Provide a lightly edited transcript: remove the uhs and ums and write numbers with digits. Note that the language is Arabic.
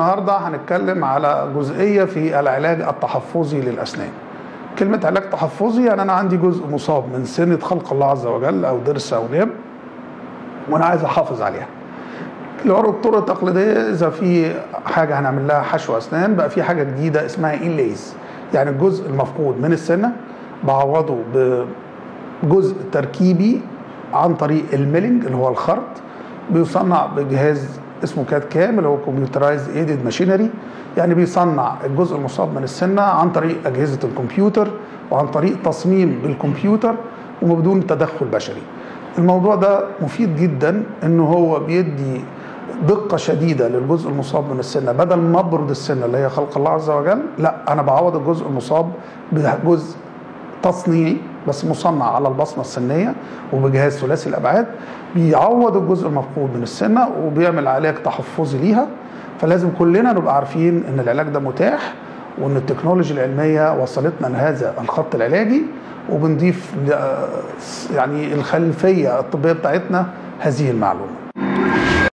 النهارده هنتكلم على جزئيه في العلاج التحفظي للاسنان. كلمه علاج تحفظي يعني انا عندي جزء مصاب من سنه خلق الله عز وجل او ضرس او ناب وانا عايز احافظ عليها. الطرق التقليديه اذا في حاجه هنعمل لها حشو اسنان، بقى في حاجه جديده اسمها انليز، يعني الجزء المفقود من السنه بعوضه بجزء تركيبي عن طريق الميلينج اللي هو الخرط، بيصنع بجهاز اسمه كات كام اللي هو كمبيوترايز ايدد ماشينري، يعني بيصنع الجزء المصاب من السنه عن طريق اجهزه الكمبيوتر وعن طريق تصميم بالكمبيوتر وبدون تدخل بشري. الموضوع ده مفيد جدا انه هو بيدي دقه شديده للجزء المصاب من السنه، بدل ما ابرد السنه اللي هي خلق الله عز وجل، لا انا بعوض الجزء المصاب بجزء تصنيعي بس مصنع على البصمه السنيه وبجهاز ثلاثي الابعاد، بيعوض الجزء المفقود من السنه وبيعمل علاج تحفظي ليها. فلازم كلنا نبقى عارفين ان العلاج ده متاح، وان التكنولوجيا العلميه وصلتنا لهذا الخط العلاجي، وبنضيف يعني الخلفيه الطبيه بتاعتنا هذه المعلومه.